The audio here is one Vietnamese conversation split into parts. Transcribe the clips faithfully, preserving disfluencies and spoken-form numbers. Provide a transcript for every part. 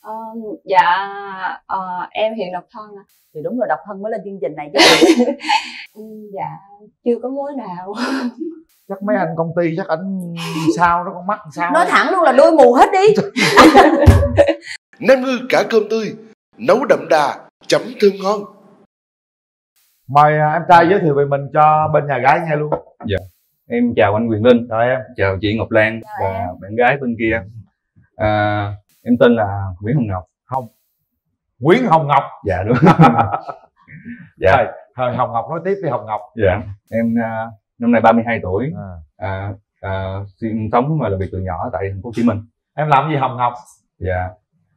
Uh, dạ uh, em hiện độc thân à. Thì đúng rồi, độc thân mới lên chương trình này chứ. Dạ chưa có mối nào. Chắc mấy anh công ty chắc ảnh sao đó, con mắt sao nói đó. Thẳng luôn là đuôi mù hết đi. Nem ngư cả cơm tươi, nấu đậm đà, chấm thơm ngon. Mời em trai giới thiệu về mình cho bên nhà gái nghe luôn. Dạ, em chào anh Quyền Linh. Chào em. Chào chị Ngọc Lan Chào và em. bạn gái bên kia. à, Em tên là Nguyễn Hồng Ngọc. Hồng Nguyễn Hồng Ngọc. Dạ đúng. Dạ. Rồi, Hồng Ngọc nói tiếp đi Hồng Ngọc. Dạ, em uh, năm nay ba mươi hai tuổi. à. à, à, Sinh sống và làm việc từ nhỏ tại thành phố Hồ Chí Minh. Em làm gì Hồng Ngọc? Dạ,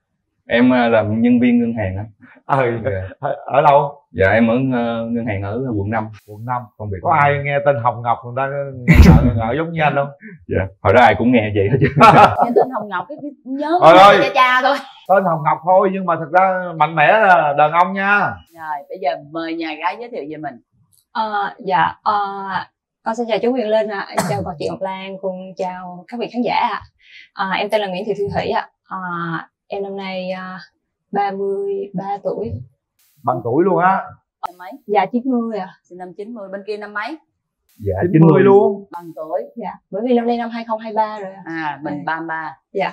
em uh, làm nhân viên ngân hàng á. Ừ. Dạ. Ở đâu? Dạ em ở uh, ngân hàng ở quận năm. Quận năm. Công việc có ai năm. Nghe tên Hồng Ngọc người ta ngờ, ngờ giống như anh không? Dạ, hồi đó ai cũng nghe vậy hết chứ. Nghe tên Hồng Ngọc cái nhớ ơi, cha cha thôi. Tên Hồng Ngọc thôi nhưng mà thật ra mạnh mẽ là đàn ông nha. Rồi bây giờ mời nhà gái giới thiệu về mình. Uh, dạ uh, con xin chào chú Quyền Linh ạ. À. Em chào chị Ngọc Lan cùng chào các vị khán giả ạ. À. Uh, em tên là Nguyễn Thị Thu Thủy ạ. À. Uh, em năm nay uh, ba mươi ba tuổi. Bằng tuổi luôn á. Năm mấy? Dạ chín mươi ạ. Sinh năm chín mươi, bên kia năm mấy? Dạ chín mươi luôn. Bằng tuổi. Dạ, bởi vì năm nay năm hai không hai ba rồi. À, mình ba mươi ba. Dạ.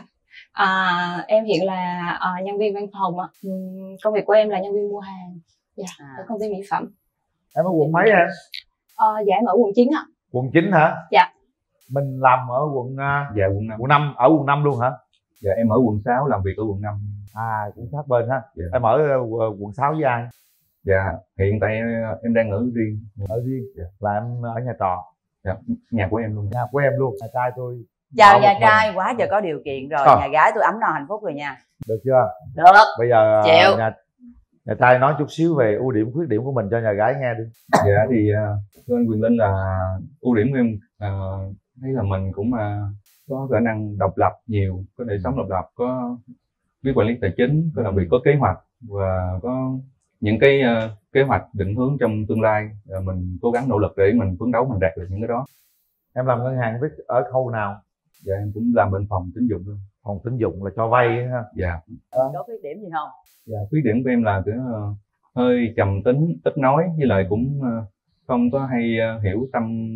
À, em hiện là à, nhân viên văn phòng ạ. Uhm, công việc của em là nhân viên mua hàng. Dạ, à. Ở công ty mỹ phẩm. Em ở quận mấy em? À, dạ em ở quận chín ạ. Quận chín hả? Dạ. Mình làm ở quận uh... Dạ quận năm. Quận năm, ở quận năm luôn hả? Dạ em ở quận sáu, làm việc ở quận năm. À, cũng sát bên ha. Dạ. Em ở uh, quận sáu với ai? Dạ, hiện tại em đang ở riêng. Ở riêng. Dạ. Là em ở nhà trọ. Dạ, nhà của em luôn. Nhà của em luôn. Nhà trai tôi. Chào nhà trai, quá giờ có điều kiện rồi. À. Nhà gái tôi ấm no hạnh phúc rồi nha. Được chưa? Được. Bây giờ Chịu. nhà nhà trai nói chút xíu về ưu điểm khuyết điểm của mình cho nhà gái nghe đi. Dạ thì uh, anh Quyền Linh là ưu điểm của em uh, thấy là mình cũng uh, có khả năng độc lập nhiều, có đời sống độc lập, có biết quản lý tài chính, có làm việc có kế hoạch và có những cái uh, kế hoạch định hướng trong tương lai. Uh, mình cố gắng nỗ lực để mình phấn đấu mình đạt được những cái đó. Em làm ngân hàng biết ở khâu nào? Dạ em cũng làm bên phòng tín dụng luôn. Phòng tín dụng là cho vay ha. Dạ. Có khuyết điểm gì không? Dạ, khuyết điểm của em là kiểu uh, hơi trầm tính, ít nói, với lại cũng uh, không có hay uh, hiểu tâm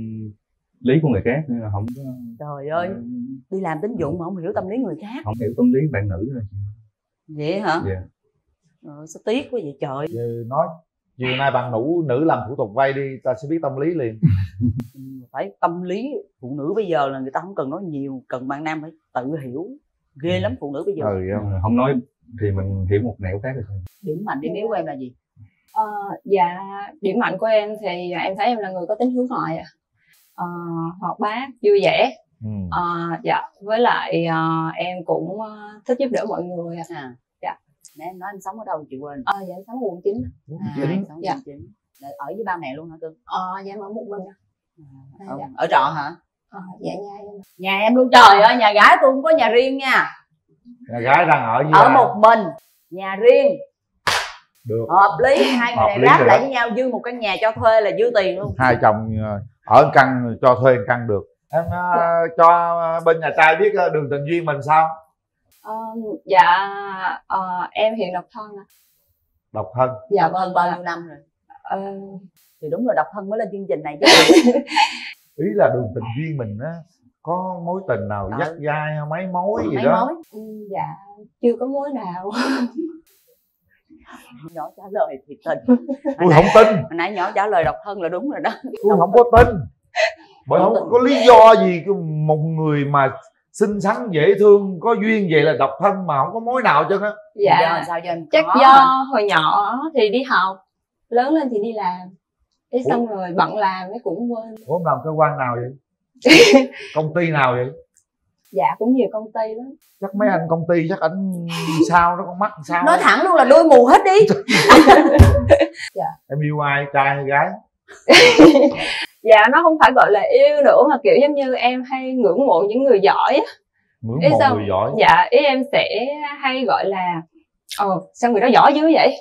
lý của người khác nên là không có. Trời ơi, uh, đi làm tín dụng mà không hiểu tâm lý người khác. Không hiểu tâm lý bạn nữ rồi. Vậy hả? Dạ. Ờ, sao tiếc quá vậy trời. Giờ nói chiều nay bạn nữ nữ làm thủ tục vay đi, ta sẽ biết tâm lý liền. Phải tâm lý phụ nữ bây giờ là người ta không cần nói nhiều, cần bạn nam phải tự hiểu. Ghê lắm phụ nữ bây giờ. Ừ, không. không nói thì mình hiểu một nẻo khác rồi thôi. Điểm mạnh điểm yếu của em là gì? Ờ, dạ điểm mạnh của em thì em thấy em là người có tính hướng ngoại ạ. Ờ, hoạt bát, vui vẻ. Ừ. Ờ, dạ với lại uh, em cũng uh, thích giúp đỡ mọi người ạ. À. Dạ. Nè em nói em sống ở đâu chị quên? Ờ, dạ em sống ở quận chín. À, em sống dạ. quận chín. Ở với ba mẹ luôn hả cưng? Ờ, dạ em ở một mình. À, ở, dạ. Ở trọ hả? Ờ, dạ nhà em. Nhà em luôn. Trời ơi, nhà gái tôi không có nhà riêng nha. Nhà gái đang ở với ở ai? một mình, nhà riêng. Được. Hợp lý, hai người này ráp lại đó. với nhau dư một căn nhà cho thuê là dư tiền luôn. Hai chồng ở căn cho thuê căn được. Em uh, cho bên nhà trai biết uh, đường tình duyên mình sao? Uh, dạ uh, em hiện độc thân ạ. Độc thân. Dạ vâng, bao nhiêu năm rồi? Uh... Thì đúng rồi, độc thân mới lên chương trình này chứ. Ý là đường tình duyên mình á, có mối tình nào dắt dai hay mấy mối gì mấy đó? Mối? Ừ, dạ chưa có mối nào. Nhỏ trả lời thì tình. Tôi không tin. Hồi nãy nhỏ trả lời độc thân là đúng rồi đó. Tôi không có tin. Bởi không, không có lý do gì một người mà xinh xắn dễ thương có duyên vậy là độc thân mà không có mối nào chứ á. Dạ do, sao cho em chắc có do hả? hồi nhỏ thì đi học, lớn lên thì đi làm, thế xong rồi bận làm cái cũng quên. Ủa em làm cơ quan nào vậy? Công ty nào vậy? Dạ cũng nhiều công ty lắm. Chắc mấy anh công ty chắc ảnh sao đó, con mắt sao nói đó. Thẳng luôn là đuôi mù hết đi. Dạ. Em yêu ai, trai hay gái? Dạ nó không phải gọi là yêu nữa mà kiểu giống như em hay ngưỡng mộ những người giỏi á. Ngưỡng Ý mộ sao? người giỏi. Dạ ý em sẽ hay gọi là ồ sao người đó giỏi dữ vậy,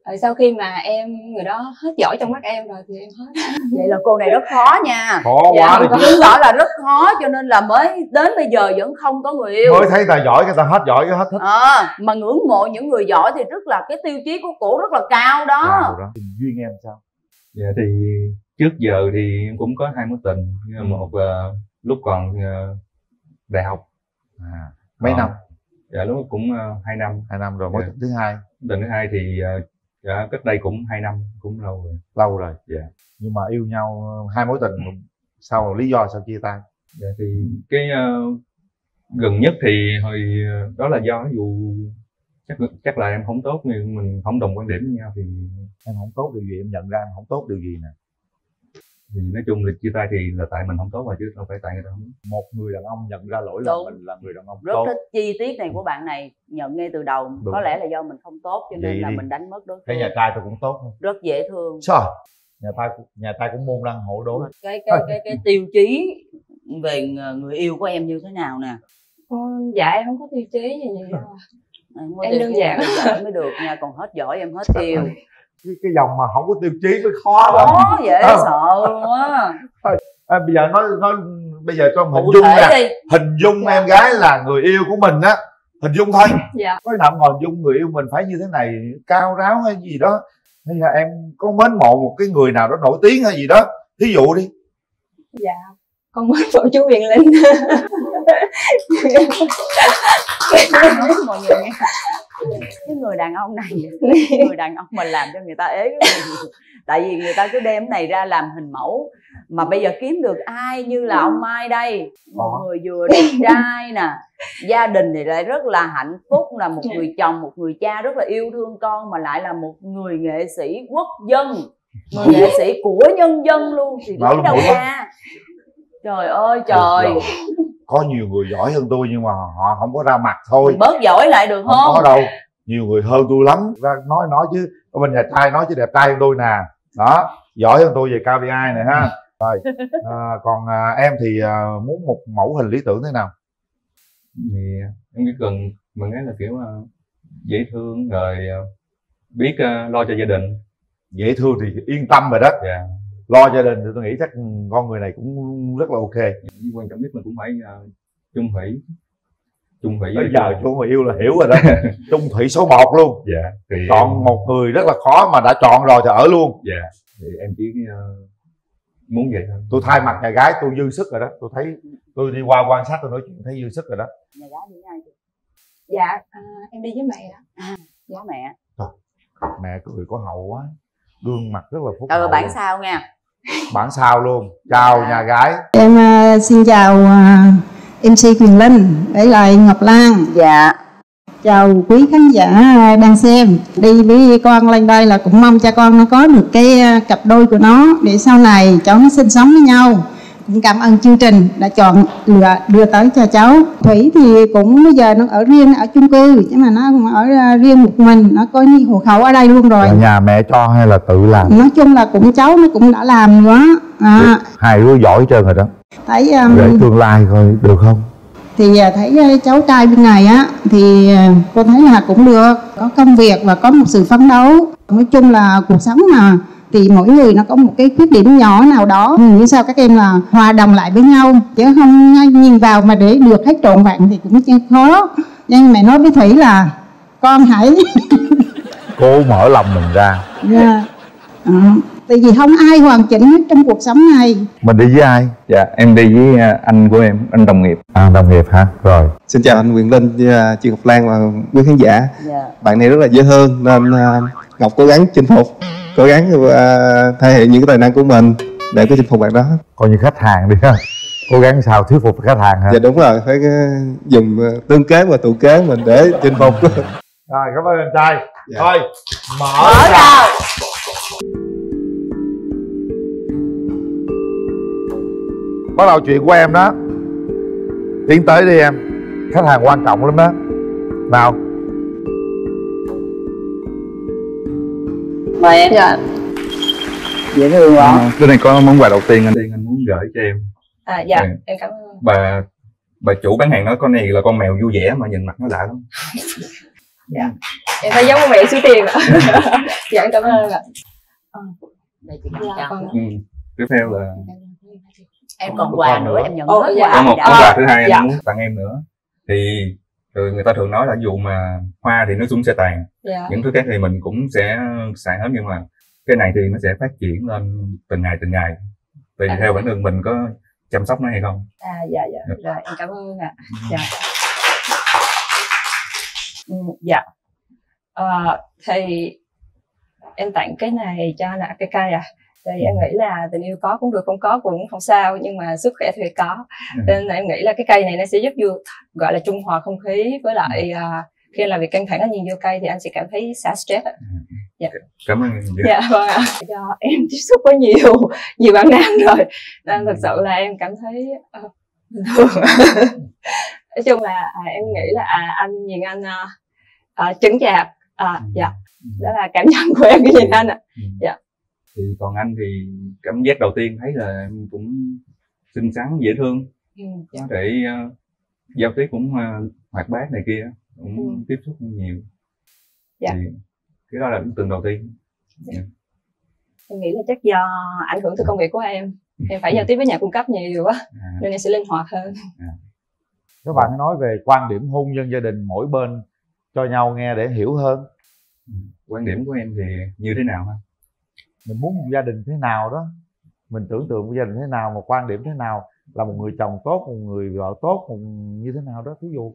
Rồi sau khi mà em người đó hết giỏi trong mắt em rồi thì em hết. Vậy là cô này rất khó nha. Khó Dạ, quá đi chứ. chứng tỏ là rất khó cho nên là mới đến bây giờ vẫn không có người yêu. Mới thấy ta giỏi cái ta hết giỏi cái hết thích. À, mà ngưỡng mộ những người giỏi thì rất là cái tiêu chí của cổ rất là cao đó. Wow, đó. Duyên em sao? Dạ thì trước giờ thì em cũng có hai mối tình. Ừ. Một uh, lúc còn uh, đại học. À, mấy Còn, năm? Dạ lúc cũng uh, hai năm. Hai năm rồi. Mối Dạ. tình thứ hai? Tình thứ hai thì uh, dạ, cách đây cũng hai năm, cũng lâu rồi. Lâu rồi. Dạ. Nhưng mà yêu nhau hai mối tình, sao lý do sao chia tay? Dạ thì cái uh, gần nhất thì hồi uh, đó là do ví dụ chắc chắc là em không tốt nhưng mình không đồng quan điểm với nhau thì em không tốt điều gì, em nhận ra em không tốt điều gì nè? thì nói chung là chia tay thì là tại mình không tốt mà chứ không phải tại người ta không. Một người đàn ông nhận ra lỗi lầm mình là người đàn ông rất tốt. thích chi tiết này của bạn này, nhận ngay từ đầu. Đúng. Có lẽ là do mình không tốt cho nên Vậy là đi. mình đánh mất đối Cái phương. nhà trai tôi cũng tốt không? Rất dễ thương. Sao? Nhà trai nhà trai cũng môn đăng hộ đối. Cái cái cái cái tiêu chí về người yêu của em như thế nào nè? Ờ, dạ em không có tiêu chí gì nhiều đâu. Em, Em đơn giản. giỏi mới được nha, còn hết giỏi em hết yêu. Cái, cái dòng mà không có tiêu chí mới khó lắm. Khó dễ Ờ. sợ luôn á. À, bây giờ nói nói bây giờ cho hình Cụ dung thể nè, đi. hình dung em gái là người yêu của mình á, hình dung thôi. Dạ. Có nào ngồi hình dung người yêu mình phải như thế này, cao ráo hay gì đó, hay là em có mến mộ một cái người nào đó nổi tiếng hay gì đó, thí dụ đi. Dạ con mến mộ chú Quyền Linh. Nói cho mọi người nghe, cái người đàn ông này, người đàn ông mà làm cho người ta ế. Tại vì người ta cứ đem cái này ra làm hình mẫu, mà bây giờ kiếm được ai như là ông Mai đây, một người vừa đẹp trai nè, gia đình thì lại rất là hạnh phúc, là một người chồng, một người cha rất là yêu thương con, mà lại là một người nghệ sĩ quốc dân, người nghệ sĩ của nhân dân luôn, thì lấy đâu ra. Trời ơi trời, có nhiều người giỏi hơn tôi nhưng mà họ không có ra mặt thôi. mình bớt giỏi lại được không không? có đâu, nhiều người hơn tôi lắm. Ra nói nói chứ ở bên nhà trai nói chứ đẹp trai hơn tôi nè, đó, giỏi hơn tôi về ca pê i này ha. Rồi à, còn à, em thì à, muốn một mẫu hình lý tưởng thế nào? Thì em chỉ cần mình ấy là kiểu uh, dễ thương rồi uh, biết uh, lo cho gia đình. Dễ thương thì yên tâm rồi đó. Dạ. Lo gia đình thì tôi nghĩ chắc con người này cũng rất là ok. Quan trọng nhất là cũng phải uh, chung thủy. Chung thủy. Bây giờ chú người yêu là hiểu rồi đó. Chung thủy số một luôn. Dạ. Thì chọn em... một người rất là khó mà đã chọn rồi thì ở luôn. Dạ. Thì em chỉ uh, muốn vậy thôi. Tôi thay mặt nhà gái tôi dư sức rồi đó. Tôi thấy tôi đi qua quan sát tôi nói chuyện thấy dư sức rồi đó. Nhà gái đi với ai? Dạ à, em đi với mẹ đó. À, với mẹ. Trời, mẹ cười có hậu quá, gương mặt rất là phúc Ừ, hậu. bản sao nha. Bản sao luôn. Chào nhà gái. Em uh, xin chào uh, em xê Quyền Linh, với lại Ngọc Lan. Dạ. Chào quý khán giả đang xem. Đi với con lên đây là cũng mong cho con nó có được cái uh, cặp đôi của nó để sau này cháu nó sinh sống với nhau. Cũng cảm ơn chương trình đã chọn lựa đưa tới cho cháu. Thủy thì cũng bây giờ nó ở riêng ở chung cư, chứ mà nó cũng ở uh, riêng một mình, nó có hộ khẩu ở đây luôn rồi. Là nhà mẹ cho hay là tự làm? Nói chung là cũng cháu nó cũng đã làm nữa. À, hai đứa giỏi hết trơn rồi đó. thấy um, để tương lai coi được không? Thì thấy cháu trai bên này á thì cô thấy là cũng được, có công việc và có một sự phấn đấu. Nói chung là cuộc sống mà thì mỗi người nó có một cái khuyết điểm nhỏ nào đó, như sao các em là hòa đồng lại với nhau chứ không nhìn vào mà để được hết trọn vẹn thì cũng khó. Nhưng mẹ nói với Thủy là con hãy Cô mở lòng mình ra. yeah. à, tại vì không ai hoàn chỉnh hết trong cuộc sống này. Mình đi với ai? Dạ em đi với anh của em, anh đồng nghiệp. À, đồng nghiệp hả? Rồi. Xin chào anh Quyền Linh, chị Ngọc Lan và quý khán giả. Dạ. Bạn này rất là dễ thương nên uh, Ngọc cố gắng chinh phục, cố gắng uh, thể hiện những cái tài năng của mình để có chinh phục bạn đó. Coi như khách hàng đi ha. Cố gắng sao thuyết phục khách hàng hả? Dạ đúng rồi, phải uh, dùng uh, tương kế và tụ kế mình để chinh phục. Rồi cảm ơn anh trai. Dạ. Thôi mở, Mở ra. ra. Bắt đầu chuyện của em đó. Tiến tới đi em. Khách hàng quan trọng lắm đó. Nào. Mời em. Dạ. Dễ thương quá. À, cái này có món quà đầu tiên anh tiên anh muốn gửi cho em. À dạ Ừ. em cảm ơn. Bà bà chủ bán hàng nói con này là con mèo vui vẻ mà nhìn mặt nó lạ lắm. Dạ. Em phải giống mẹ số tiền ạ. Dạ em cảm ơn ạ. À. Đây chị Dạ, chọn. Ừ. Tiếp theo là Em còn quà nữa, em nhận Ồ, hết dạ. có quà. một đã. món quà thứ hai dạ. anh muốn tặng em nữa. Thì thường người ta thường nói là ví dụ mà hoa thì nó cũng sẽ tàn, Dạ. những thứ khác thì mình cũng sẽ xài hết, nhưng mà cái này thì nó sẽ phát triển lên từng ngày từng ngày. Tùy À. theo bản thân mình có chăm sóc nó hay không. À dạ dạ. Rồi em cảm ơn ạ. Dạ. Ừ, dạ. Ờ, thì em tặng cái này cho là cái cây à. Thì em nghĩ là tình yêu có cũng được, không có cũng không sao, nhưng mà sức khỏe thì phải có. Nên là em nghĩ là cái cây này nó sẽ giúp vô, gọi là trung hòa không khí, với lại uh, khi anh làm việc căng thẳng anh nhìn vô cây thì anh sẽ cảm thấy xả stress ạ. Dạ. Cảm ơn em. Dạ vâng ạ. Do em tiếp xúc với nhiều nhiều bạn nam rồi nên thực sự là em cảm thấy uh, bình thường. Nói chung là à, em nghĩ là à, anh nhìn anh uh, uh, chững chạc. À, dạ. Đó là cảm nhận của em khi nhìn anh ạ. Dạ. Thì còn anh thì cảm giác đầu tiên thấy là em cũng xinh xắn, dễ thương, Ừ, có thể uh, giao tiếp cũng uh, hoạt bát này kia, cũng Ừ. tiếp xúc nhiều. Dạ. Thì cái đó là ấn tượng đầu tiên. Dạ. Em nghĩ là chắc do ảnh hưởng từ công việc của em, em phải giao tiếp với nhà cung cấp nhiều quá, À, nên em sẽ linh hoạt hơn. Các bạn hãy nói về quan điểm hôn nhân gia đình mỗi bên cho nhau nghe để hiểu hơn. quan điểm của em thì như thế nào ha? Mình muốn một gia đình thế nào đó, mình tưởng tượng một gia đình thế nào, một quan điểm thế nào, là một người chồng tốt, một người vợ tốt, một như thế nào đó, ví dụ.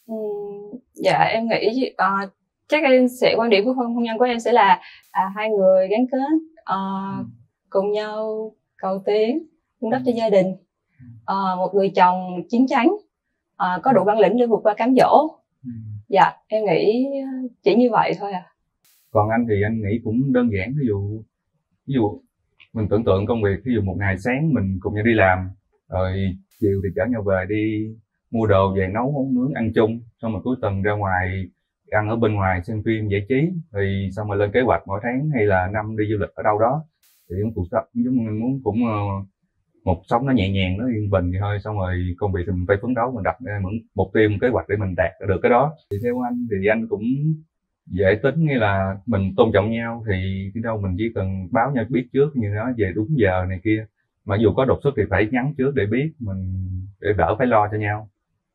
Uhm, dạ em nghĩ uh, chắc em sẽ quan điểm của hôn hôn nhân của em sẽ là à, hai người gắn kết, uh, cùng nhau cầu tiến, vun đắp cho gia đình. Uh, một người chồng chín chắn, uh, có đủ bản lĩnh để vượt qua cám dỗ. Dạ em nghĩ chỉ như vậy thôi à. Còn anh thì anh nghĩ cũng đơn giản, ví dụ ví dụ mình tưởng tượng công việc, ví dụ một ngày sáng mình cùng nhau đi làm, rồi chiều thì chở nhau về đi mua đồ về nấu món nướng ăn chung, xong rồi cuối tuần ra ngoài ăn ở bên ngoài xem phim giải trí, thì xong rồi lên kế hoạch mỗi tháng hay là năm đi du lịch ở đâu đó. Thì cũng cuộc sống giống như mình muốn cũng uh, một sống nó nhẹ nhàng, nó yên bình vậy thôi, xong rồi công việc thì mình phải phấn đấu, mình đặt ra một mục tiêu, một kế hoạch để mình đạt được cái đó. Thì theo anh thì anh cũng dễ tính, nghĩa là mình tôn trọng nhau, thì đi đâu mình chỉ cần báo nhau biết trước, như đó về đúng giờ này kia, mà dù có đột xuất thì phải nhắn trước để biết, mình để đỡ phải lo cho nhau.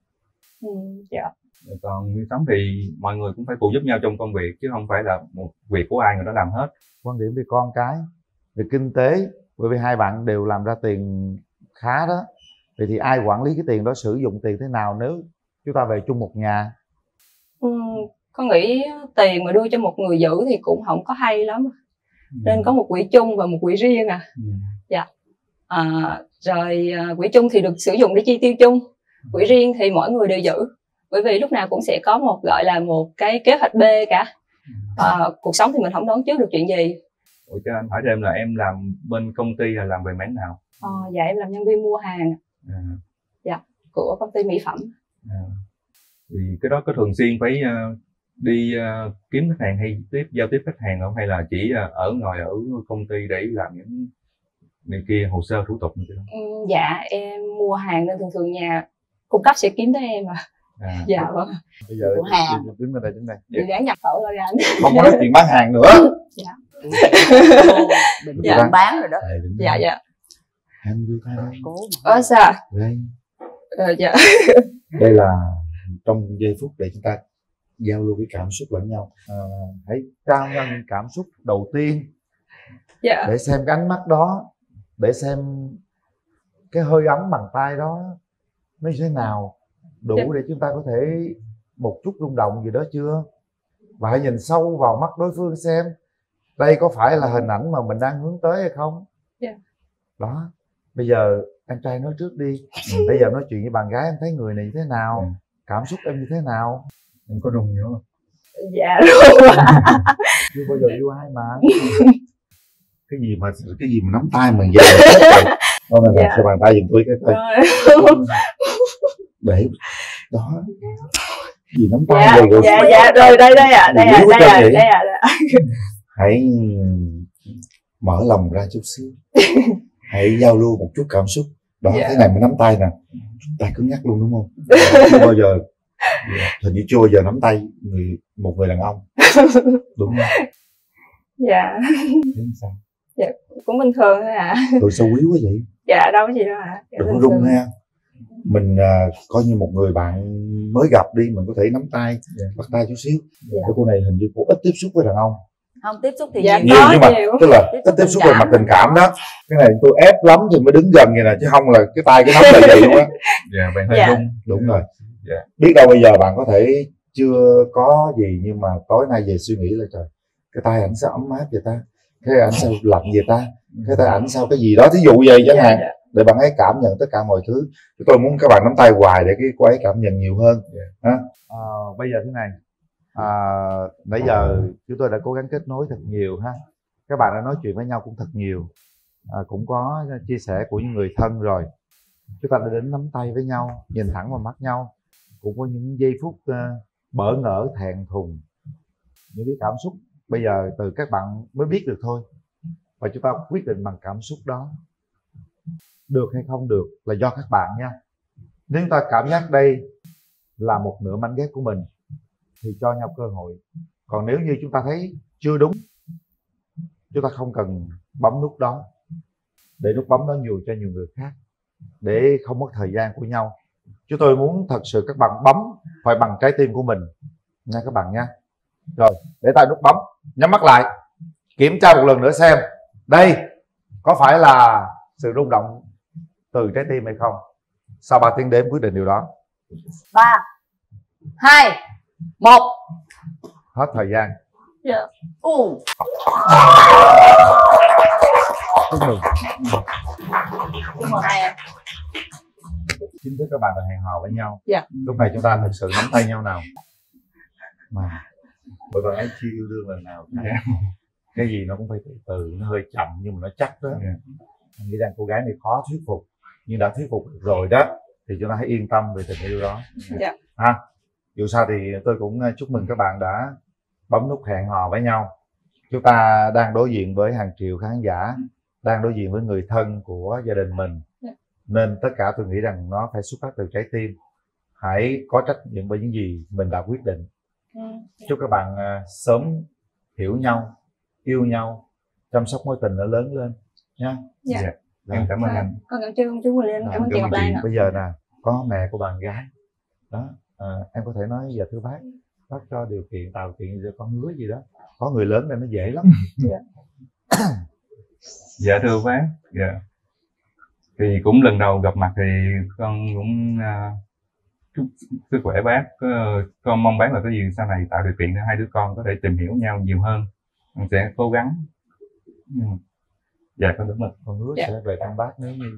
Ừ, dạ. Còn như sống thì mọi người cũng phải phụ giúp nhau trong công việc, chứ không phải là một việc của ai người đó làm hết. Quan điểm về con cái, về kinh tế, bởi vì hai bạn đều làm ra tiền khá đó, vậy thì ai quản lý cái tiền đó, sử dụng tiền thế nào nếu chúng ta về chung một nhà? Ừ, con nghĩ tiền mà đưa cho một người giữ thì cũng không có hay lắm, nên có một quỹ chung và một quỹ riêng à. Ừ. Dạ. À, rồi quỹ chung thì được sử dụng để chi tiêu chung, quỹ riêng thì mỗi người đều giữ, bởi vì lúc nào cũng sẽ có một gọi là một cái kế hoạch B cả. À, cuộc sống thì mình không đoán trước được chuyện gì. Ủa, cho anh hỏi thêm là em làm bên công ty là làm về mảng nào? À, dạ em làm nhân viên mua hàng. À. Dạ, của công ty mỹ phẩm. À. Thì cái đó có thường xuyên phải uh, đi uh, kiếm khách hàng hay tiếp giao tiếp khách hàng không, hay là chỉ uh, ở ngồi ở công ty để làm những này kia hồ sơ thủ tục như thế đó? Ừ, dạ em mua hàng nên thường thường nhà cung cấp sẽ kiếm tới em à. À. Dạ vâng. Bây giờ Của hàng. đứng bên đây, đứng đây. Dự án nhập khẩu rồi anh. Không có nói chuyện bán hàng nữa. Dạ. Định Dạ. dạ. bán rồi đó. Đây, đứng Dạ đây. dạ. Em đưa tay đây. Cố mà. Ờ sao? Đây. Ờ, dạ. Đây là trong giây phút để chúng ta giao lưu cái cảm xúc lẫn nhau. À, hãy trao nhau những cảm xúc đầu tiên Dạ. để xem cái ánh mắt đó, để xem cái hơi ấm bàn tay đó nó như thế nào, đủ Dạ. để chúng ta có thể một chút rung động gì đó chưa. Và hãy nhìn sâu vào mắt đối phương xem đây có phải là hình ảnh mà mình đang hướng tới hay không. Dạ. Đó, bây giờ anh trai nói trước đi. Bây giờ nói chuyện với bạn gái, em thấy người này như thế nào, Ừ. cảm xúc em như thế nào? Em có rung nữa không? Dạ rồi. Chưa bao giờ yêu ai mà. Cái gì mà cái gì mà nắm tay mà giờ đó là Dạ. cho bàn tay giùm tôi cái tay Rồi. để đó gì nắm tay Dạ, rồi, rồi dạ dạ rồi đây đây ạ, đây ạ, Yếu đây chân ạ, vậy? đây ạ. hãy mở lòng ra chút xíu, hãy giao lưu một chút cảm xúc đó. Dạ. Thế này mới nắm tay nè, tay cứng nhắc luôn đúng không? Chưa bao giờ Hình như chưa bao giờ nắm tay người một người đàn ông. Đúng không? Dạ. Thế sao? Dạ cũng bình thường thôi ạ. À. Tôi sao quý quá vậy? Dạ đâu có gì đâu ạ. À. Dạ, đừng run ha. Mình uh, coi như một người bạn mới gặp đi, mình có thể nắm tay, bắt tay chút xíu. Dạ. Cái cô này hình như cô ít tiếp xúc với đàn ông. Không tiếp xúc thì dạ, nhiều, nhiều nhưng mà nhiều. tức là ít tiếp xúc về mặt tình cảm đó. Cái này tôi ép lắm thì mới đứng gần vậy nè, chứ không là cái tay cái nắm là vậy luôn á. Dạ, bạn hơi dạ. run. Đúng rồi. Dạ. Biết đâu bây giờ bạn có thể chưa có gì nhưng mà tối nay về suy nghĩ là trời, cái tay ảnh sao ấm áp vậy ta, cái ảnh sao lạnh vậy ta, cái tay ảnh sao cái gì đó, thí dụ vậy chẳng hạn. Dạ, dạ. Để bạn ấy cảm nhận tất cả mọi thứ. Tôi muốn các bạn nắm tay hoài để cái cô ấy cảm nhận nhiều hơn. Yeah. À, bây giờ thế này, à, nãy giờ chúng tôi đã cố gắng kết nối thật nhiều ha. Các bạn đã nói chuyện với nhau cũng thật nhiều, à, cũng có chia sẻ của những người thân rồi. Chúng ta đã đến nắm tay với nhau, nhìn thẳng vào mắt nhau, cũng có những giây phút uh, bỡ ngỡ, thẹn thùng, những cái cảm xúc bây giờ từ các bạn mới biết được thôi, và chúng ta quyết định bằng cảm xúc đó. Được hay không được là do các bạn nha. Nếu chúng ta cảm giác đây là một nửa mảnh ghép của mình thì cho nhau cơ hội. Còn nếu như chúng ta thấy chưa đúng, chúng ta không cần bấm nút đó, để nút bấm đó nhường cho nhiều người khác, để không mất thời gian của nhau. Chúng tôi muốn thật sự các bạn bấm phải bằng trái tim của mình nha các bạn nha. Rồi, để tay nút bấm, nhắm mắt lại, kiểm tra một lần nữa xem đây có phải là sự rung động từ trái tim hay không. Sau ba tiếng đếm quyết định điều đó. Ba, hai, một. Hết thời gian. Dạ. Ừ. Chúc mừng. Chúc mừng hai em. Chính thức các bạn đã hẹn hò với nhau. Dạ. Lúc này chúng ta thực sự nắm tay nhau nào. Mà bởi bạn ấy chưa yêu đương lần nào. Yeah. Cái gì nó cũng phải từ từ, nó hơi chậm nhưng mà nó chắc đó. Yeah. Anh nghĩ rằng cô gái này khó thuyết phục, nhưng đã thuyết phục được rồi đó thì chúng ta hãy yên tâm về tình yêu đó. Dạ. Ha. Dù sao thì tôi cũng chúc mừng các bạn đã bấm nút hẹn hò với nhau. Chúng ta đang đối diện với hàng triệu khán giả, đang đối diện với người thân của gia đình mình, nên tất cả tôi nghĩ rằng nó phải xuất phát từ trái tim. Hãy có trách nhiệm với những gì mình đã quyết định. Chúc các bạn sớm hiểu nhau, yêu nhau, chăm sóc mối tình nó lớn lên nha. Dạ. Dạ. Em cảm ơn à, anh. Con cảm ơn chú Quỳnh Linh, cảm ơn chị Ngọc Lan ạ. Bây giờ nè, có mẹ của bạn gái đó, à, em có thể nói giờ thưa bác, bác cho điều kiện tạo kiện cho con hứa gì đó. Có người lớn nên nó dễ lắm. Dạ. Dạ thưa bác, dạ. Thì cũng lần đầu gặp mặt thì con cũng uh, chúc sức khỏe bác. Uh, con mong bác là cái gì sau này tạo điều kiện để hai đứa con có thể tìm hiểu nhau nhiều hơn. Con sẽ cố gắng. Ừ. Dạ con đúng rồi. Con hứa Dạ. sẽ về thăm bác nếu như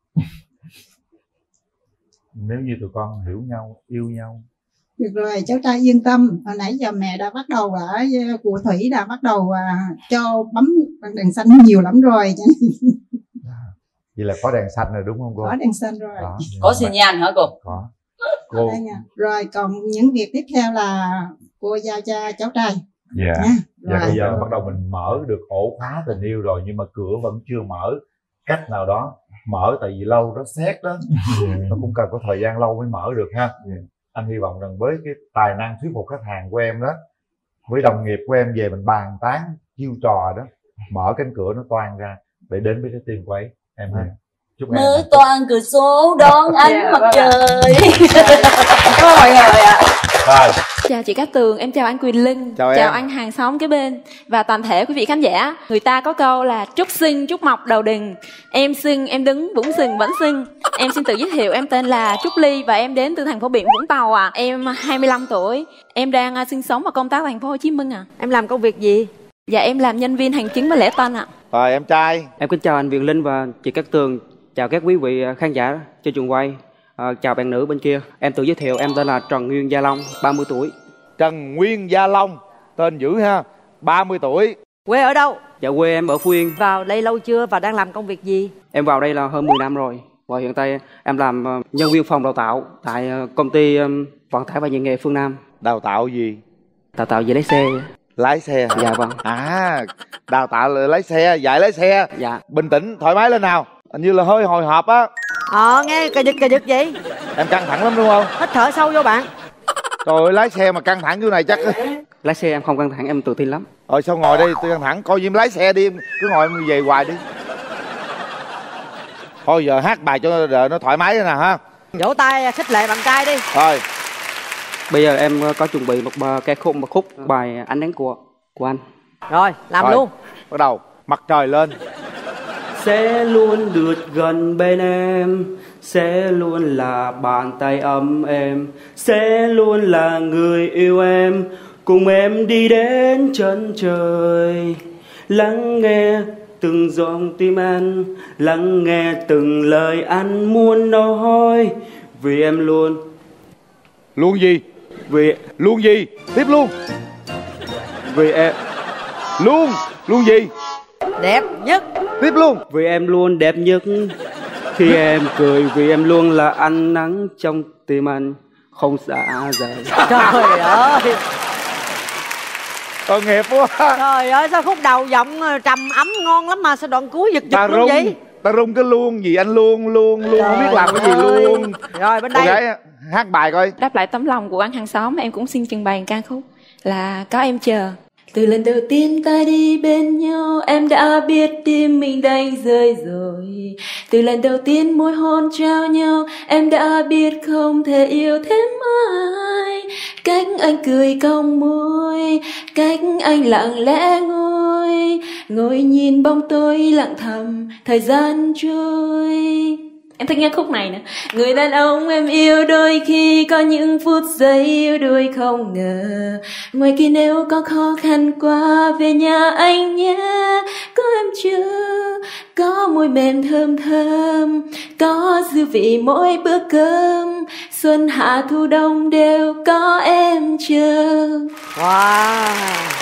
nếu như tụi con hiểu nhau, yêu nhau. Được rồi, cháu trai yên tâm. Hồi nãy giờ mẹ đã bắt đầu ở của Thủy đã bắt đầu à, cho bấm đèn xanh nhiều lắm rồi. Vậy là có đèn xanh rồi đúng không cô? Có đèn xanh rồi. Đó, Có xi nhan hả cô? có. Cô Rồi còn những việc tiếp theo là cô giao cho cháu trai. Dạ. Nha. Dạ, Rồi. bây giờ bắt đầu mình mở được ổ khóa tình yêu rồi, nhưng mà cửa vẫn chưa mở. Cách nào đó mở, tại vì lâu nó xét đó, nó cũng cần có thời gian lâu mới mở được ha. Anh hy vọng rằng với cái tài năng thuyết phục khách hàng của em đó, với đồng nghiệp của em về mình bàn tán chiêu trò đó, mở cánh cửa nó toang ra để đến với trái tim của ấy em ha. Chúc em Mới toàn cửa số đón ánh Dạ, mặt vâng ạ. trời. Cảm ơn mọi người ạ. rồi. Chào chị Cát Tường, em chào anh Quỳnh Linh, Chào chào em. anh hàng xóm kế bên và toàn thể quý vị khán giả. Người ta có câu là trúc xinh trúc mọc đầu đình, em xinh em đứng vững sừng vẫn xinh. Em xin tự giới thiệu, em tên là Trúc Ly và em đến từ thành phố biển Vũng Tàu ạ. À. Em hai mươi lăm tuổi, em đang uh, sinh sống và công tác tại thành phố Hồ Chí Minh ạ. À. Em làm công việc gì? Dạ em làm nhân viên hành chính và lễ tân ạ. À. Rồi em trai. Em kính chào anh Quyền Linh và chị Cát Tường. Chào các quý vị khán giả trên trường quay. À, chào bạn nữ bên kia. Em tự giới thiệu, em tên là Trần Nguyên Gia Long, ba mươi tuổi. Trần Nguyên Gia Long, tên dữ ha, ba mươi tuổi. Quê ở đâu? Dạ quê em ở Phú Yên. Vào đây lâu chưa và đang làm công việc gì? Em vào đây là hơn mười năm rồi. Và hiện tại em làm nhân viên phòng đào tạo tại công ty vận tải và nhà nghề Phương Nam. Đào tạo gì? Đào tạo về lái xe. Lái xe hả? Dạ vâng. À, đào tạo lái xe, dạy lái xe. Dạ. Bình tĩnh, thoải mái lên nào. Hình như là hơi hồi hộp á. Ờ, nghe cà giật cà giật vậy. Em căng thẳng lắm đúng không? Hít thở sâu vô bạn. Trời ơi, lái xe mà căng thẳng kiểu này chắc. Lái xe em không căng thẳng, em tự tin lắm. Rồi sao ngồi đây tôi căng thẳng, coi như em lái xe đi, em cứ ngồi em về hoài đi. Thôi giờ hát bài cho đợi nó thoải mái thế nào ha. Vỗ tay khích lệ bạn trai đi. Rồi. Bây giờ em có chuẩn bị một bài ca khúc, một khúc bài Ánh Nắng của của anh. Rồi, làm Rồi, luôn. bắt đầu, mặt trời lên. Sẽ luôn được gần bên em, sẽ luôn là bàn tay ấm em, sẽ luôn là người yêu em, cùng em đi đến chân trời. Lắng nghe từng giọng tim anh, lắng nghe từng lời anh muốn nói, vì em luôn. Luôn gì? Vì Luôn gì? Tiếp luôn. Vì em Luôn. Luôn gì? Đẹp nhất. Tiếp luôn. Vì em luôn đẹp nhất khi em cười, vì em luôn là ánh nắng trong tim anh, không xa rời. Trời ơi. Tội nghiệp quá. Trời ơi, sao khúc đầu giọng trầm ấm ngon lắm mà sao đoạn cuối giật Ta giật luôn rung, vậy? ta rung cái luôn gì anh luôn luôn luôn không biết làm cái gì ơi. luôn. Rồi bên Cô đây gái hát bài coi. Đáp lại tấm lòng của anh hàng xóm, em cũng xin trình bày ca khúc là Có Em Chờ. Từ lần đầu tiên ta đi bên nhau, em đã biết tim mình đánh rơi rồi. Từ lần đầu tiên môi hôn trao nhau, em đã biết không thể yêu thêm ai. Cách anh cười cong môi, cách anh lặng lẽ ngồi, ngồi nhìn bóng tôi lặng thầm thời gian trôi. Em thích nghe khúc này nữa. Người đàn ông em yêu đôi khi có những phút giây yêu đuối không ngờ. Ngoài kia nếu có khó khăn quá về nhà anh nhé. Có em chờ, có môi mềm thơm thơm, có dư vị mỗi bữa cơm. Xuân hạ thu đông đều có em chờ. Wow.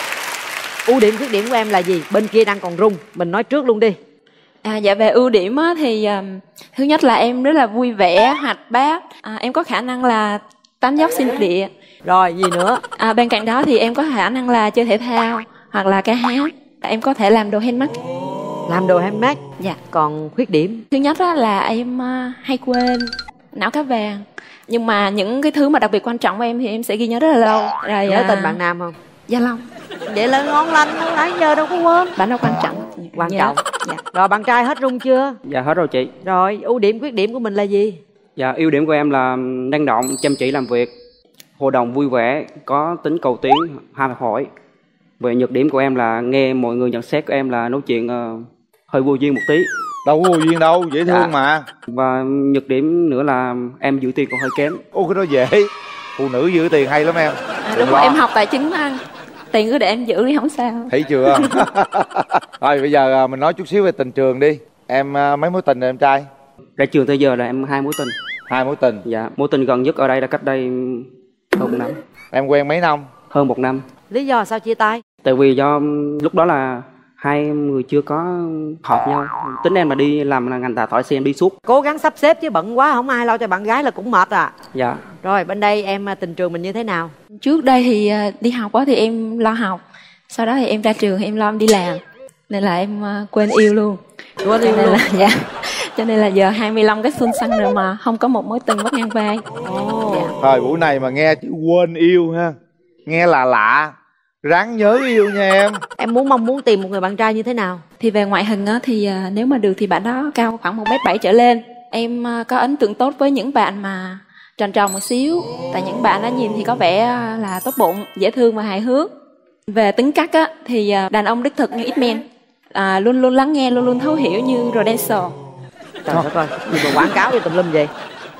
Ưu điểm khuyết điểm của em là gì? Bên kia đang còn rung, mình nói trước luôn đi. À, dạ về ưu điểm á, thì um, thứ nhất là em rất là vui vẻ, hoạt bát. À, em có khả năng là tán dóc xinh địa. Rồi gì nữa? À, bên cạnh đó thì em có khả năng là chơi thể thao hoặc là ca hát. Em có thể làm đồ handmade. Làm đồ handmade. Dạ. Còn khuyết điểm? Thứ nhất á, là em uh, hay quên, não cá vàng. Nhưng mà những cái thứ mà đặc biệt quan trọng của em thì em sẽ ghi nhớ rất là lâu. Rồi nhớ uh, tên bạn nam không? Gia Long. Vậy là ngon lành, nãy giờ đâu có quên. Bạn đâu quan trọng. Quan Dạ. trọng. Dạ. Rồi bạn trai hết rung chưa? Dạ hết rồi chị. Rồi ưu điểm khuyết điểm của mình là gì? Dạ ưu điểm của em là năng động, chăm chỉ làm việc, hội đồng vui vẻ, có tính cầu tiến, ham học hỏi. Về nhược điểm của em là nghe mọi người nhận xét của em là nói chuyện uh, hơi vô duyên một tí. Đâu có vô duyên đâu, dễ thương Dạ. mà. Và nhược điểm nữa là em giữ tiền còn hơi kém. Ô cái đó dễ. Phụ nữ giữ tiền hay lắm em. À, đúng rồi, em học tài chính đó anh. Tiền cứ để em giữ đi không sao. Thấy chưa? Rồi bây giờ mình nói chút xíu về tình trường đi. Em mấy mối tình rồi em trai? Ra trường tới giờ là em hai mối tình. Hai mối tình. Dạ, mối tình gần nhất ở đây là cách đây hơn một năm. Em quen mấy năm? Hơn một năm. Lý do sao chia tay? Tại vì do lúc đó là hai người chưa có hợp nhau. Tính em là đi làm là ngành đào tạo xe em đi suốt. Cố gắng sắp xếp chứ bận quá không ai lo cho bạn gái là cũng mệt à. Dạ. Rồi bên đây em tình trường mình như thế nào? Trước đây thì đi học quá thì em lo học. Sau đó thì em ra trường thì em lo em đi làm. Nên là em quên yêu luôn. Quên yêu nên luôn. Là, dạ. Cho nên là giờ hai mươi lăm cái xuân xanh rồi mà không có một mối tình vắt ngang vai. Oh. Dạ. Thời buổi này mà nghe chữ quên yêu ha, nghe là lạ. Ráng nhớ yêu nha em. Em muốn mong muốn tìm một người bạn trai như thế nào? Thì về ngoại hình á, thì nếu mà được thì bạn đó cao khoảng một mét bảy trở lên. Em có ấn tượng tốt với những bạn mà tròn tròn một xíu. Tại những bạn đó nhìn thì có vẻ là tốt bụng, dễ thương và hài hước. Về tính cách á, thì đàn ông đích thực như ít men, à, luôn luôn lắng nghe, luôn luôn thấu hiểu như Rodenso. Trời đất ơi, gì mà quảng cáo gì tùm lum vậy?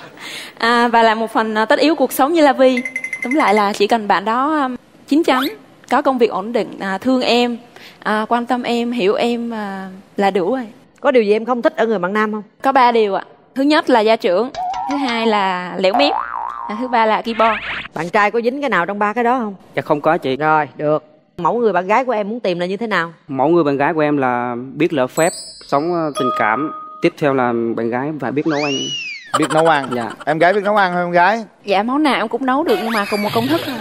À, và là một phần tất yếu cuộc sống như La Vi. Tóm lại là chỉ cần bạn đó chín chắn, có công việc ổn định, à, thương em, à, quan tâm em, hiểu em à, là đủ rồi. Có điều gì em không thích ở người bạn nam không? Có ba điều ạ. Thứ nhất là gia trưởng, thứ hai là lẻo mép, và thứ ba là keyboard. Bạn trai có dính cái nào trong ba cái đó không? Dạ không có chị. Rồi, được. Mẫu người bạn gái của em muốn tìm là như thế nào? Mẫu người bạn gái của em là biết lễ phép, sống tình cảm. Tiếp theo là bạn gái phải biết nấu ăn. Biết nấu ăn? Dạ. Em gái biết nấu ăn không em gái? Dạ món nào em cũng nấu được nhưng mà cùng một công thức thôi.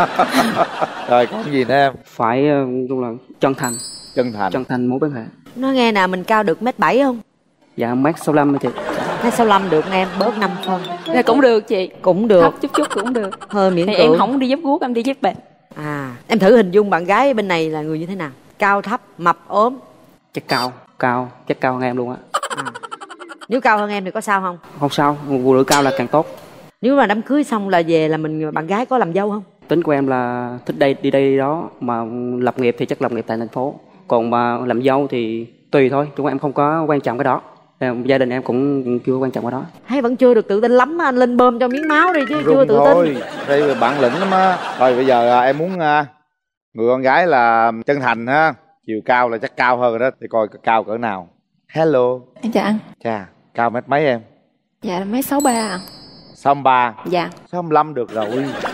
Rồi còn gì nữa em? Phải uh, là chân thành. Chân thành. Chân thành mối quan hệ. Nói nghe nè, mình cao được mét bảy không? Dạ mét sáu lăm chị. Thấy sao Lâm được em bớt năm phân? Dạ cũng được chị. Cũng được. Thấp chút chút cũng được. Hơi miễn thì cưỡng. em không đi dép guốc, em đi dép bệt. À, em thử hình dung bạn gái bên này là người như thế nào? Cao thấp, mập ốm? Chắc cao, cao, chắc cao hơn em luôn á. À. Nếu cao hơn em thì có sao không? Không sao, phụ nữ cao là càng tốt. Nếu mà đám cưới xong là về là mình bạn gái có làm dâu không? Tính của em là thích đây đi đây đi đó, mà lập nghiệp thì chắc lập nghiệp tại thành phố. Còn mà làm dâu thì tùy thôi, chúng em không có quan trọng cái đó. Gia đình em cũng chưa quan trọng cái đó. Hay vẫn chưa được tự tin lắm, anh lên bơm cho miếng máu đi chứ. Rung chưa tự thôi. tin. Đây bản lĩnh lắm á. Rồi bây giờ em muốn người con gái là chân thành ha, chiều cao là chắc cao hơn rồi đó, thì coi cao cỡ nào. Hello. Em chào anh. Chà, cao mét mấy em? Dạ là mấy sáu ba à. Sáu ba. Dạ. Sáu lăm được rồi.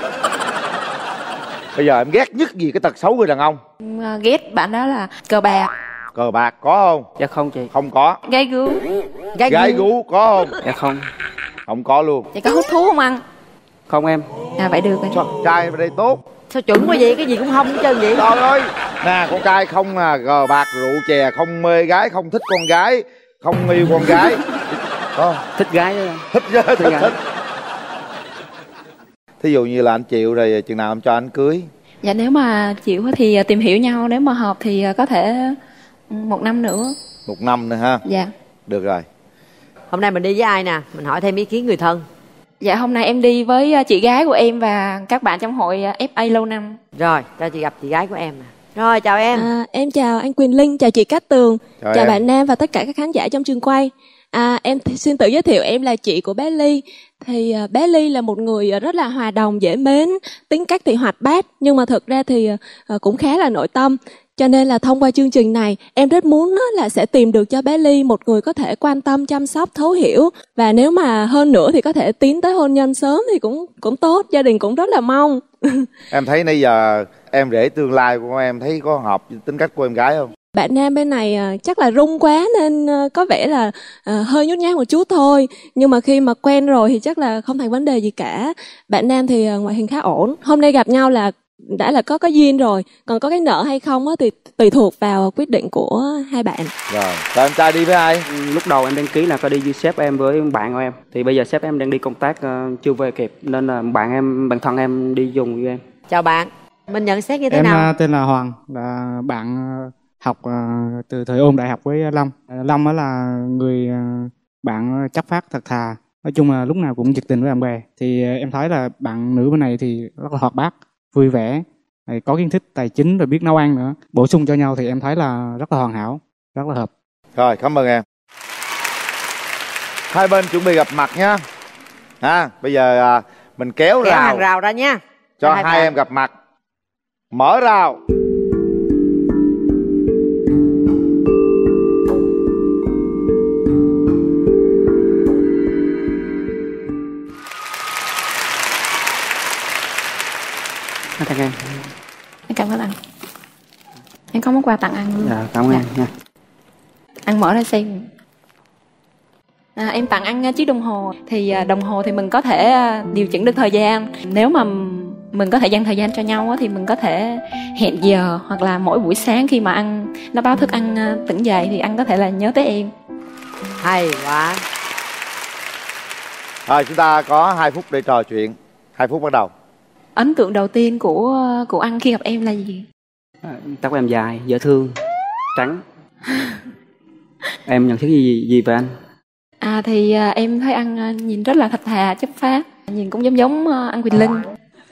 Bây giờ em ghét nhất gì cái tật xấu người đàn ông? Em ghét bạn đó là cờ bạc. Cờ bạc có không? Dạ không chị. Không có. Gái gú. Gái, Gái gú có không? Dạ không. Không có luôn. Dạ có hút thuốc không anh? Không em. À vậy được rồi. Sao trai ở đây tốt? Sao chuẩn quá vậy, cái gì cũng không hết trơn vậy? Trời ơi. Nè con trai không à, cờ bạc rượu chè, không mê gái, không thích con gái, không yêu con gái. Có thích gái đó. Thích thích, thích, thích, thích. Thí dụ như là anh chịu rồi chừng nào em cho anh cưới? Dạ nếu mà chịu thì tìm hiểu nhau, nếu mà hợp thì có thể một năm nữa. Một năm nữa ha? Dạ. Được rồi. Hôm nay mình đi với ai nè? Mình hỏi thêm ý kiến người thân. Dạ hôm nay em đi với chị gái của em và các bạn trong hội ép a lâu năm. Rồi, cho chị gặp chị gái của em nè. Rồi, chào em. À, em chào anh Quỳnh Linh, chào chị Cát Tường, chào, chào em. bạn Nam và tất cả các khán giả trong trường quay. À, em th- xin tự giới thiệu em là chị của bé Ly. Thì uh, bé Ly là một người rất là hòa đồng, dễ mến, tính cách thì hoạt bát, nhưng mà thực ra thì uh, cũng khá là nội tâm. Cho nên là thông qua chương trình này, em rất muốn uh, là sẽ tìm được cho bé Ly một người có thể quan tâm, chăm sóc, thấu hiểu. Và nếu mà hơn nữa thì có thể tiến tới hôn nhân sớm thì cũng cũng tốt, gia đình cũng rất là mong. Em thấy nãy giờ em rể tương lai của em thấy có hợp với tính cách của em gái không? Bạn Nam bên này uh, chắc là rung quá nên uh, có vẻ là uh, hơi nhút nhát một chút thôi. Nhưng mà khi mà quen rồi thì chắc là không thành vấn đề gì cả. Bạn Nam thì uh, ngoại hình khá ổn. Hôm nay gặp nhau là đã là có có duyên rồi. Còn có cái nợ hay không á, thì tùy thuộc vào quyết định của hai bạn. Rồi, rồi em trai đi với ai? Lúc đầu em đăng ký là có đi với sếp em với bạn của em. Thì bây giờ sếp em đang đi công tác uh, chưa về kịp, nên là bạn em, bạn thân em đi dùng với em. Chào bạn. Mình nhận xét như thế em nào? Em tên là Hoàng, là bạn học uh, từ thời ôn đại học với Lâm. Lâm á là người uh, bạn chất phác thật thà. Nói chung là lúc nào cũng nhiệt tình với bạn bè. Thì uh, em thấy là bạn nữ bên này thì rất là hoạt bát, vui vẻ, có kiến thức tài chính rồi biết nấu ăn nữa. Bổ sung cho nhau thì em thấy là rất là hoàn hảo, rất là hợp. Rồi, cảm ơn em. Hai bên chuẩn bị gặp mặt nha. Ha, bây giờ uh, mình kéo, kéo rào. hàng rào ra nha. Cho, cho hai, hai em gặp mặt. Mở rào. Tặng em. Em cảm ơn anh. Em có món quà tặng anh luôn. Dạ, cảm ơn dạ. em nha. Anh mở ra xem. À, em tặng anh chiếc đồng hồ. Thì đồng hồ thì mình có thể điều chỉnh được thời gian. Nếu mà mình có thể dành thời gian cho nhau thì mình có thể hẹn giờ, hoặc là mỗi buổi sáng khi mà ăn nó báo thức ăn tỉnh dậy thì anh có thể là nhớ tới em. Hay quá. Rồi chúng ta có hai phút để trò chuyện. Hai phút bắt đầu. Ấn tượng đầu tiên của của anh khi gặp em là gì? À, tóc em dài, dễ thương, trắng. Em nhận xét gì gì về anh? À thì à, em thấy anh à, nhìn rất là thật thà, chất phác, nhìn cũng giống giống à, anh Quỳnh Linh.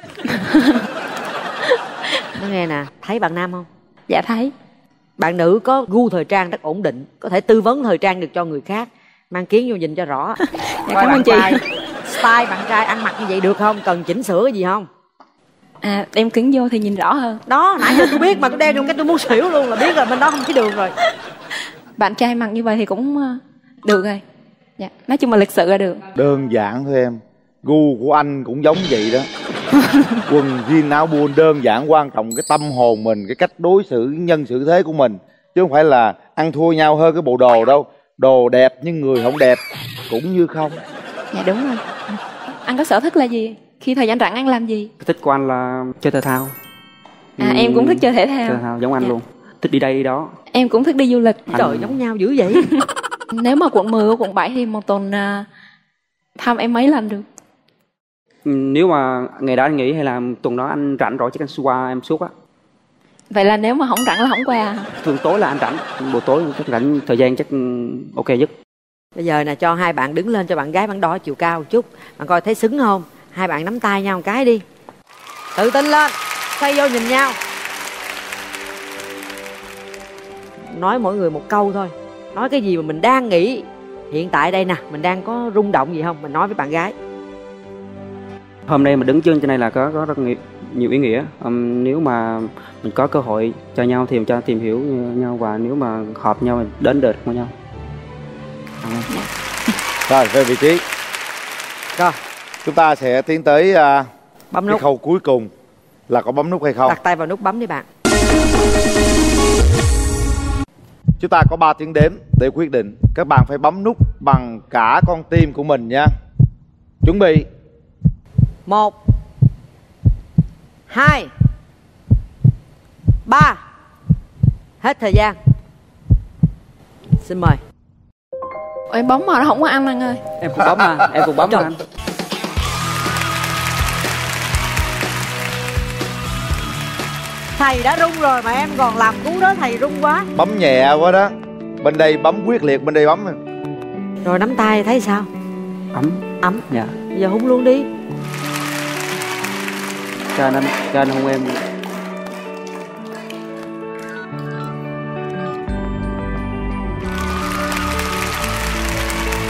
Nói nghe nè, thấy bạn nam không? Dạ thấy. Bạn nữ có gu thời trang rất ổn định, có thể tư vấn thời trang được cho người khác. Mang kiến vô nhìn cho rõ. Dạ, cảm ơn chị. Trai, style bạn trai ăn mặc như vậy được không? Cần chỉnh sửa cái gì không? À đem kính vô thì nhìn rõ hơn. Đó, nãy giờ tôi biết mà tôi đeo trong cái tôi muốn xỉu luôn, là biết rồi bên đó không thấy đường rồi. Bạn trai mặc như vậy thì cũng được rồi. Dạ, nói chung là lịch sự là được. Đơn giản thôi em. Gu của anh cũng giống vậy đó. Quần jean áo buôn đơn giản, quan trọng cái tâm hồn mình, cái cách đối xử nhân xử thế của mình, chứ không phải là ăn thua nhau hơn cái bộ đồ đâu. Đồ đẹp nhưng người không đẹp cũng như không. Dạ đúng rồi. Anh có sở thích là gì? Khi thời gian rảnh anh làm gì? Thích của anh là chơi thể thao. À ừ, em cũng thích chơi thể thao. Chơi thể thao giống anh dạ. luôn. Thích đi đây đi đó. Em cũng thích đi du lịch. Anh... Trời giống nhau dữ vậy. Nếu mà quận mười và quận bảy thì một tuần à, thăm em mấy lần được? Nếu mà ngày đó anh nghỉ hay là tuần đó anh rảnh rồi chắc anh qua em suốt á. Vậy là nếu mà không rảnh là không qua hả? Thường tối là anh rảnh, buổi tối chắc rảnh thời gian chắc ok nhất. Bây giờ nè, cho hai bạn đứng lên cho bạn gái bạn đo chiều cao một chút. Bạn coi thấy xứng không? Hai bạn nắm tay nhau một cái đi. Tự tin lên, xoay vô nhìn nhau. Nói mỗi người một câu thôi. Nói cái gì mà mình đang nghĩ. Hiện tại đây nè, mình đang có rung động gì không? Mình nói với bạn gái. Hôm nay mình đứng chân trên này là có có rất nhiều, nhiều ý nghĩa. Um, nếu mà mình có cơ hội cho nhau thì cho tìm hiểu nhau, và nếu mà hợp nhau thì đến được với nhau. Rồi về vị trí. Rồi chúng ta sẽ tiến tới uh, bấm cái nút. khâu cuối cùng là có bấm nút hay không. Đặt tay vào nút bấm đi bạn. Chúng ta có ba tiếng đếm để quyết định. Các bạn phải bấm nút bằng cả con tim của mình nha. Chuẩn bị. Một, hai, ba. Hết thời gian. Xin mời. Em bấm mà nó không có ăn anh ơi. Em cũng bấm mà, em cũng bấm mà anh. Thầy đã rung rồi mà em còn làm cú đó, thầy rung quá. Bấm nhẹ quá đó. Bên đây bấm quyết liệt, bên đây bấm. Rồi nắm tay thấy sao? Ấm. Ấm. Dạ. Bây giờ hung luôn đi. Cho anh, cho anh hôn em.